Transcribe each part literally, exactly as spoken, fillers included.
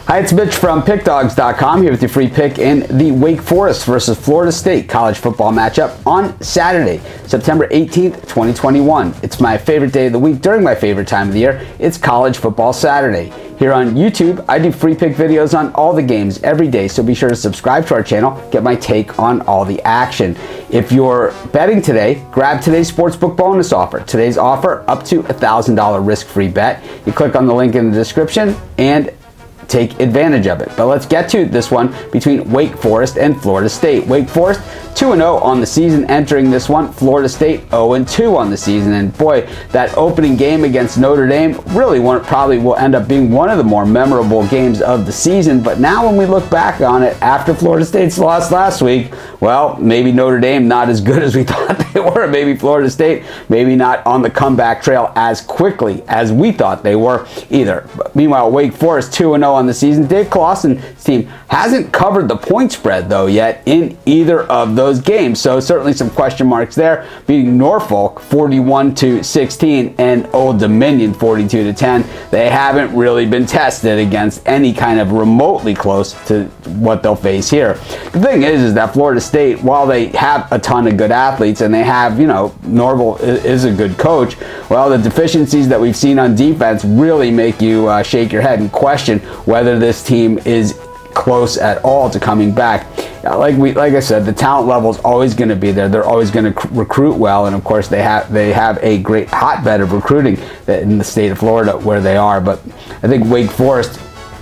Hi, it's Mitch from Pick Dogs dot com here with your free pick in the Wake Forest versus Florida State college football matchup on Saturday, September eighteenth, twenty twenty-one. It's my favorite day of the week during my favorite time of the year. It's College Football Saturday. Here on YouTube, I do free pick videos on all the games every day, so be sure to subscribe to our channel, get my take on all the action. If you're betting today, grab today's Sportsbook bonus offer. Today's offer, up to a one thousand dollar risk-free bet. You click on the link in the description and take advantage of it. But let's get to this one between Wake Forest and Florida State. Wake Forest two and oh on the season entering this one. Florida State oh and two on the season. And boy, that opening game against Notre Dame really one, probably will end up being one of the more memorable games of the season. But now when we look back on it after Florida State's loss last week, well, maybe Notre Dame not as good as we thought they were. Maybe Florida State maybe not on the comeback trail as quickly as we thought they were either. But meanwhile, Wake Forest two and oh on the season. Dave Clawson's team hasn't covered the point spread though yet in either of those games, so certainly some question marks there. Beating Norfolk forty-one to sixteen and Old Dominion forty-two to ten, they haven't really been tested against any kind of remotely close to what they'll face here. The thing is, is that Florida State, while they have a ton of good athletes and they have, you know, Norvell is a good coach, well, the deficiencies that we've seen on defense really make you uh, shake your head and question whether this team is close at all to coming back. Like we, like I said, the talent level is always going to be there. They're always going to recruit well, and of course they have they have a great hotbed of recruiting in the state of Florida where they are. But I think Wake Forest,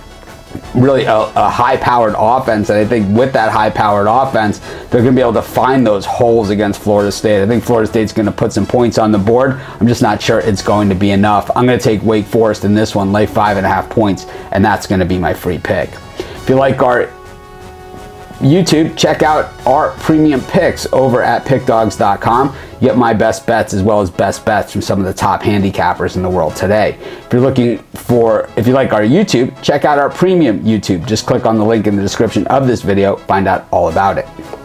really a, a high-powered offense, and I think with that high-powered offense, they're going to be able to find those holes against Florida State. I think Florida State's going to put some points on the board. I'm just not sure it's going to be enough. I'm going to take Wake Forest in this one, lay five and a half points, and that's going to be my free pick. If you like our YouTube, check out our premium picks over at Pick Dogs dot com. You get my best bets as well as best bets from some of the top handicappers in the world today. If you're looking for, if you like our YouTube, check out our premium YouTube. Just click on the link in the description of this video, find out all about it.